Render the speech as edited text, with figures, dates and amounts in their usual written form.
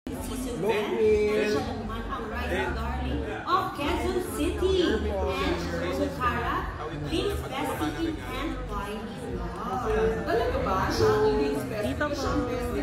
Season 10, siya naman ang rising darling of Quezon City. And Sukara, Link's bestie in and by Love. Talaga ba? Siya ang Link's bestie? Dito po.